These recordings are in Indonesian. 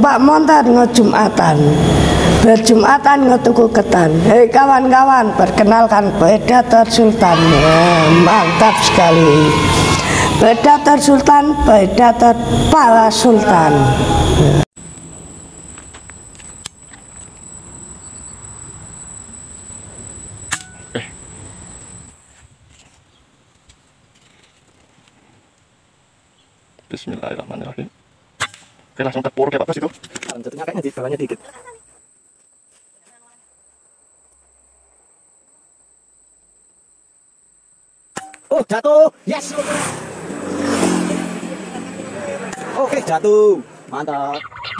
numpak montor ngejumatan, berjumatan ngetuku ketan. Hei kawan-kawan, perkenalkan Predator Sultan. Mantap sekali. Predator Sultan, Predator para Sultan. Bismillahirrahmanirrahim. Oke, langsung tepur kayak apa sih itu? Jatuhnya kayaknya di bawahnya dikit. Oh, jatuh. Yes. Oke, jatuh. Mantap.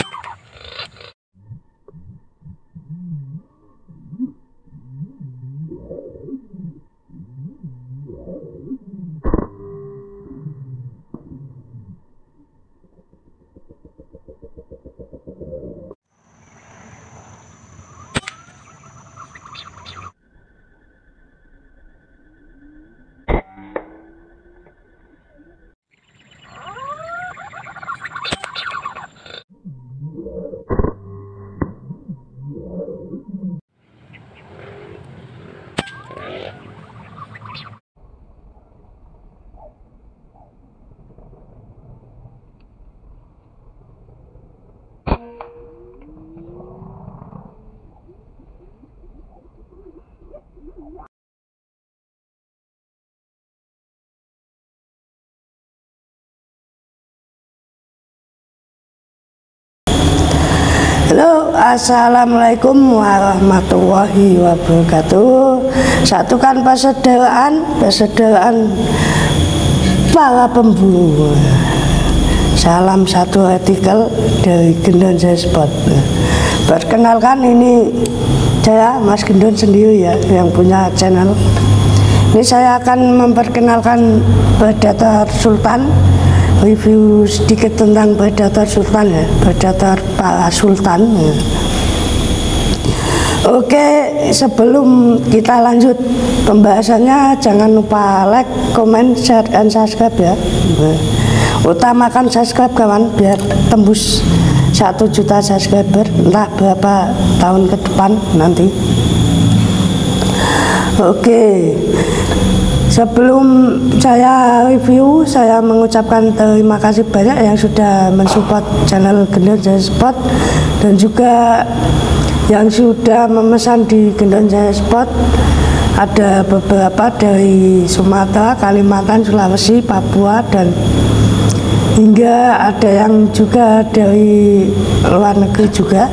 Halo, assalamualaikum warahmatullahi wabarakatuh. Satukan persaudaraan para pemburu. Salam satu artikel dari Gendon Jaya Sport. Perkenalkan, ini saya Mas Gendon sendiri ya, yang punya channel. Ini saya akan memperkenalkan Predator Sultan. Review sedikit tentang Predator Sultan ya, Predator para Sultan ya. Oke, sebelum kita lanjut pembahasannya, jangan lupa like, comment, share, and subscribe ya. Utamakan subscribe kawan, biar tembus 1 juta subscriber entah berapa tahun ke depan nanti. Oke, sebelum saya review, saya mengucapkan terima kasih banyak yang sudah mensupport channel Gendon Jaya Sport, dan juga yang sudah memesan di Gendon Jaya Sport. Ada beberapa dari Sumatera, Kalimantan, Sulawesi, Papua, dan hingga ada yang juga dari luar negeri juga.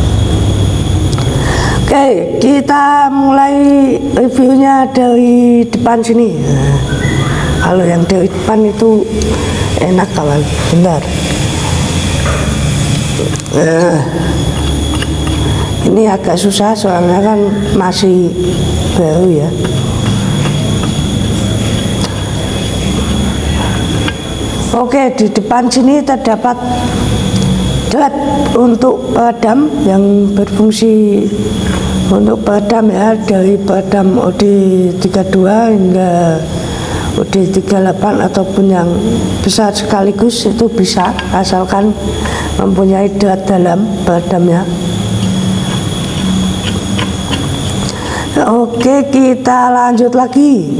Oke, kita mulai reviewnya dari depan sini. Kalau yang dari depan itu enak kawan, bentar. Ini agak susah soalnya kan masih baru ya. Oke, di depan sini terdapat drat untuk peredam yang berfungsi untuk peredam ya, dari peredam OD32 hingga OD38 ataupun yang besar sekaligus itu bisa, asalkan mempunyai drat dalam peredamnya. Oke, kita lanjut lagi.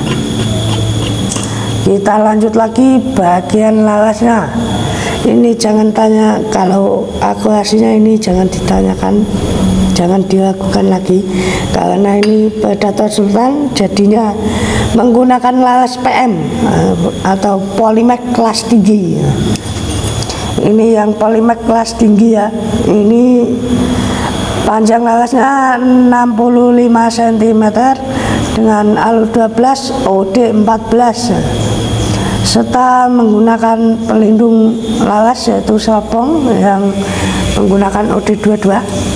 Kita lanjut lagi bagian larasnya. Ini jangan tanya, kalau akurasinya ini jangan ditanyakan, jangan diragukan lagi, karena ini Predator Sultan jadinya menggunakan laras PM atau Polymax kelas tinggi. Ini yang Polymax kelas tinggi ya. Ini panjang larasnya 65 cm dengan alur 12 OD 14 serta menggunakan pelindung laras yaitu Sopong yang menggunakan OD22.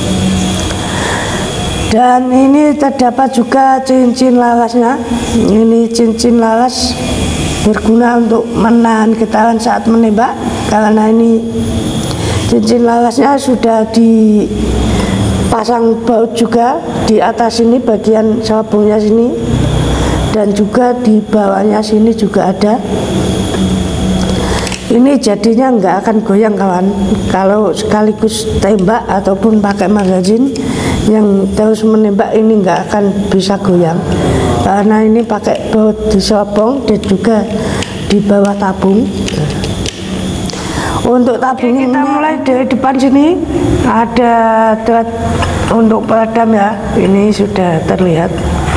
Dan ini terdapat juga cincin larasnya. Ini cincin laras berguna untuk menahan getaran saat menembak, karena ini cincin larasnya sudah dipasang baut juga di atas sini, bagian Sopongnya sini, dan juga di bawahnya sini juga ada. Ini jadinya nggak akan goyang kawan. Kalau sekaligus tembak ataupun pakai magazin yang terus menembak ini nggak akan bisa goyang, karena ini pakai baut disobong dan juga di bawah tabung. Untuk tabung kita mulai dari depan sini ada thread untuk peredam ya. Ini sudah terlihat.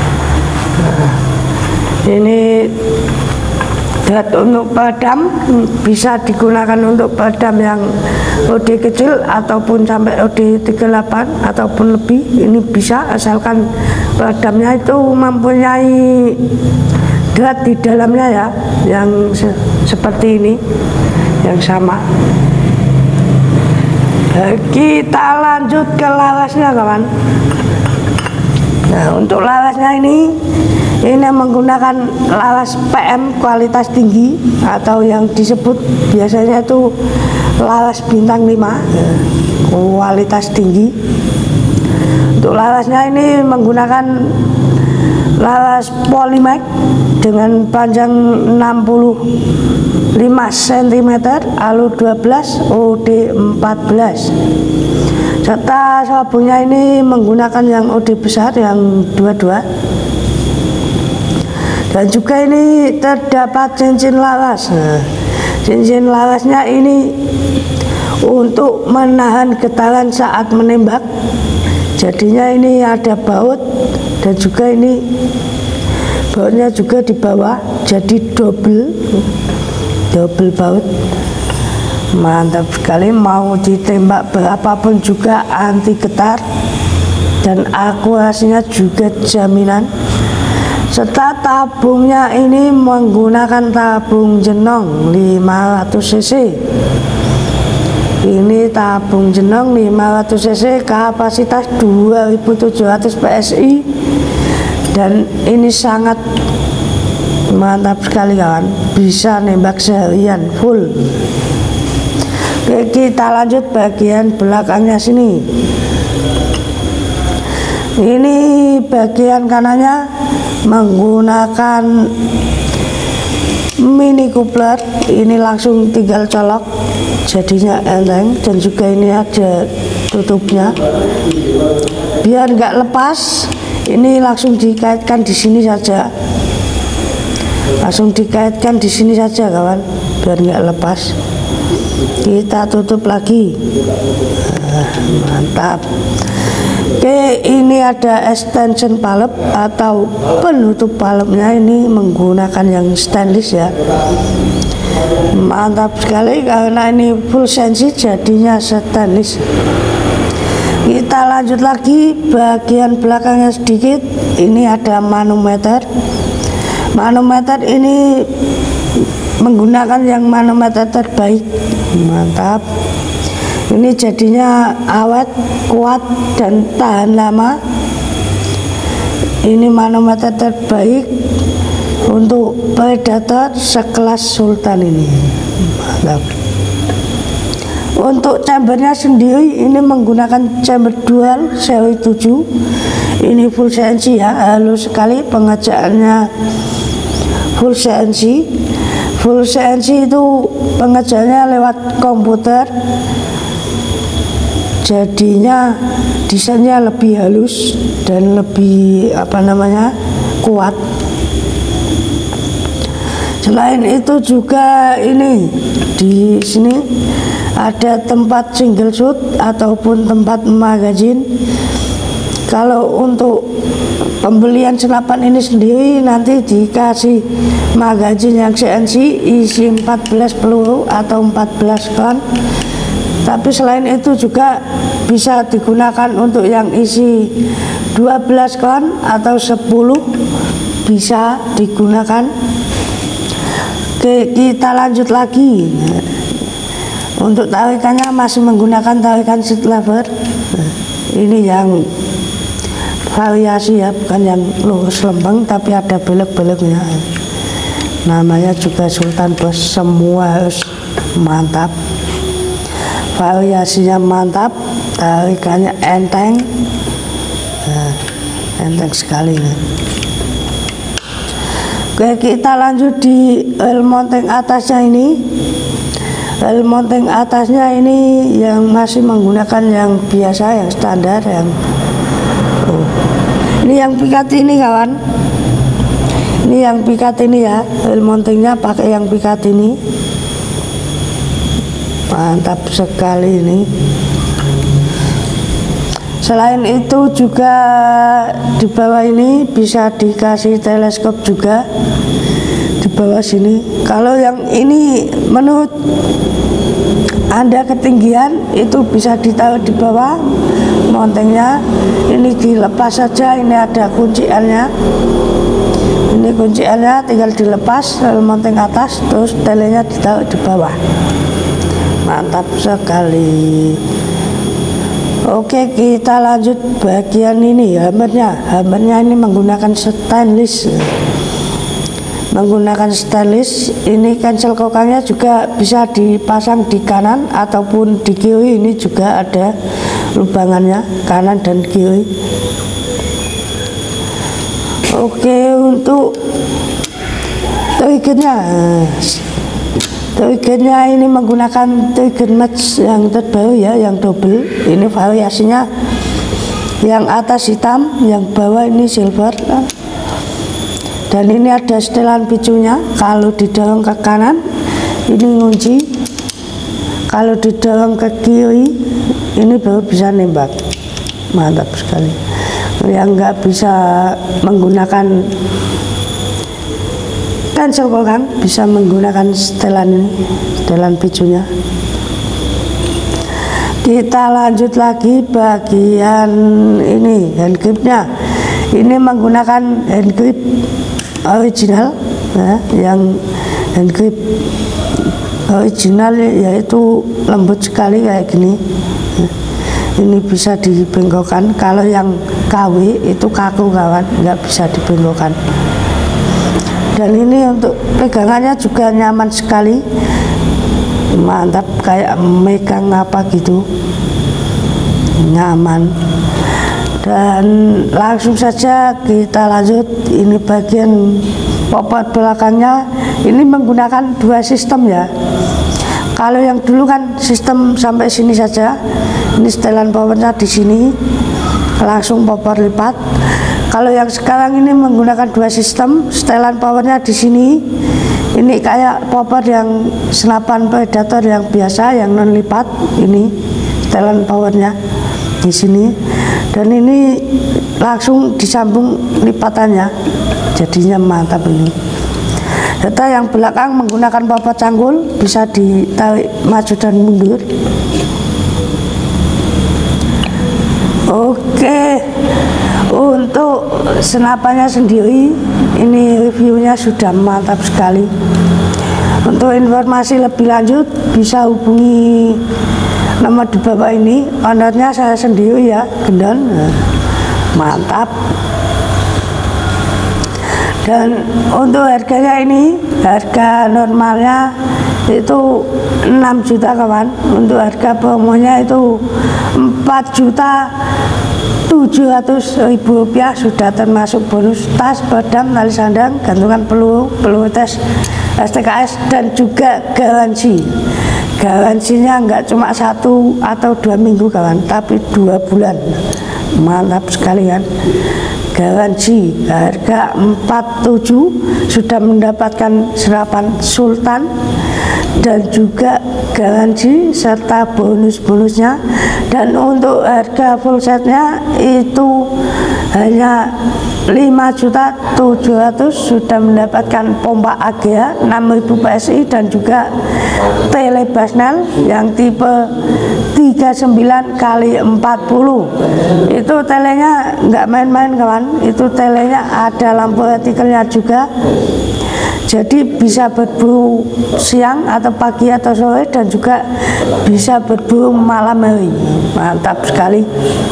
Ini thread untuk peredam, bisa digunakan untuk peredam yang OD kecil ataupun sampai OD 38 ataupun lebih. Ini bisa asalkan peredamnya itu mempunyai thread di dalamnya ya, yang seperti ini, yang sama. Kita lanjut ke larasnya kawan. Nah, untuk larasnya ini menggunakan laras PM kualitas tinggi atau yang disebut biasanya itu laras bintang 5 kualitas tinggi. Untuk larasnya ini menggunakan laras Polymax dengan panjang 65 cm, alu 12, OD 14, serta sabungnya ini menggunakan yang OD besar yang 22. Dan juga ini terdapat cincin laras. Nah, cincin larasnya ini untuk menahan getaran saat menembak. Jadinya ini ada baut dan juga ini bautnya juga di bawah, jadi double baut. Mantap sekali, mau ditembak berapapun juga anti getar dan akurasinya juga jaminan. Serta tabungnya ini menggunakan tabung Jenong 500 cc. Ini tabung Jenong 500 cc, kapasitas 2700 PSI, dan ini sangat mantap sekali kawan, bisa nembak seharian full. Oke, kita lanjut bagian belakangnya sini. Ini bagian kanannya menggunakan mini coupler, ini langsung tinggal colok jadinya enteng, dan juga ini ada tutupnya biar nggak lepas. Ini langsung dikaitkan di sini saja, kawan, biar nggak lepas. Kita tutup lagi. Mantap. Oke, ini ada extension valve atau penutup valve-nya, ini menggunakan yang stainless ya. Mantap sekali karena ini full sensi jadinya stainless. Kita lanjut lagi bagian belakangnya sedikit. Ini ada manometer. Manometer ini menggunakan yang manometer terbaik. Mantap. Ini jadinya awet, kuat, dan tahan lama. Ini manometer terbaik untuk predator sekelas Sultan ini. Mantap. Untuk chambernya sendiri ini menggunakan chamber dual seri 7. Ini full CNC ya, halus sekali pengerjaannya, full CNC. Full CNC itu pengerjaannya lewat komputer. Jadinya desainnya lebih halus dan lebih kuat. Selain itu juga ini di sini ada tempat single shoot ataupun tempat magazin. Kalau untuk pembelian senapan ini sendiri nanti dikasih magazin yang CNC isi 14 peluru atau 14 kon. Tapi selain itu juga bisa digunakan untuk yang isi 12 kon atau 10 bisa digunakan. Oke, kita lanjut lagi. Untuk tarikannya masih menggunakan tarikan seat lever. Ini yang variasi ya, bukan yang lurus lempeng tapi ada belok-beloknya. Namanya juga Sultan Bos, semua harus mantap. Variasinya mantap, tarikannya enteng, enteng sekali. Oke, kita lanjut di oil mounting atasnya ini. File mounting atasnya ini yang masih menggunakan yang biasa, yang standar, yang ini yang pikat ini kawan. Ini yang pikat ini ya, file mountingnya pakai yang pikat ini. Mantap sekali ini. Selain itu juga di bawah ini bisa dikasih teleskop juga di bawah sini. Kalau yang ini menurut Anda ketinggian, itu bisa ditaruh di bawah mountingnya. Ini dilepas saja, ini ada kunciannya. Ini kunciannya tinggal dilepas, lalu mounting atas, terus telenya ditaruh di bawah. Mantap sekali. Oke, kita lanjut bagian ini, hammernya. Hammernya ini menggunakan stainless. Ini cancel kokangnya juga bisa dipasang di kanan ataupun di kiri. Ini juga ada lubangannya, kanan dan kiri. Oke, untuk triggernya ini menggunakan trigger match yang terbaru ya, yang double. Ini variasinya, yang atas hitam, yang bawah ini silver. Dan ini ada setelan picunya. Kalau didorong ke kanan ini ngunci, kalau didorong ke kiri ini baru bisa nembak. Mantap sekali. Yang nggak bisa menggunakan cancel kokang bisa menggunakan setelan ini, setelan picunya. Kita lanjut lagi bagian ini, hand gripnya. Ini menggunakan hand grip original ya, yang hand grip original yaitu lembut sekali kayak gini. Ini bisa dibengkokkan. Kalau yang KW itu kaku kawan, nggak bisa dibengkokkan. Dan ini untuk pegangannya juga nyaman sekali, mantap, kayak megang apa gitu, nyaman. Dan langsung saja kita lanjut. Ini bagian popot belakangnya, ini menggunakan dua sistem ya. Kalau yang dulu kan sistem sampai sini saja, ini setelan powernya di sini, langsung popor lipat. Kalau yang sekarang ini menggunakan dua sistem, setelan powernya di sini. Ini kayak popor yang senapan predator yang biasa, yang non lipat. Ini setelan powernya di sini, dan ini langsung disambung lipatannya, jadinya mantap ini. Data yang belakang menggunakan popor cangkul, bisa ditarik maju dan mundur. Oke, untuk senapannya sendiri ini reviewnya sudah mantap sekali. Untuk informasi lebih lanjut bisa hubungi nomor di bawah ini. Ownernya saya sendiri ya, Gendon. Mantap. Dan untuk harganya ini, harga normalnya itu 6 juta kawan. Untuk harga promonya itu 4.700.000 rupiah, sudah termasuk bonus tas, pedang, tali sandang, gantungan peluru tes STKS, dan juga garansi. Garansinya nggak cuma 1 atau 2 minggu kawan, tapi 2 bulan. Mantap sekali kan. Garansi harga 47 sudah mendapatkan serapan sultan dan juga garansi serta bonus-bonusnya. Dan untuk harga full setnya itu hanya 5.700.000, sudah mendapatkan pompa AGA 6.000 PSI dan juga tele Basnel yang tipe 39x40. Itu telenya nggak main-main kawan, itu telenya ada lampu retikelnya juga, jadi bisa berburu siang atau pagi atau sore, dan juga bisa berburu malam hari. Mantap sekali.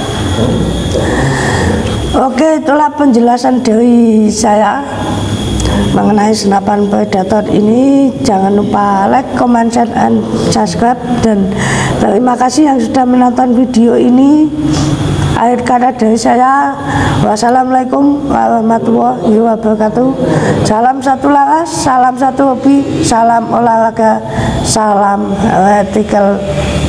Oke, itulah penjelasan dari saya mengenai senapan predator ini. Jangan lupa like, comment, share, and subscribe. Dan terima kasih yang sudah menonton video ini. Akhir kata dari saya, wassalamualaikum warahmatullahi wabarakatuh. Salam satu laras, salam satu hobi, salam olahraga, salam vertikal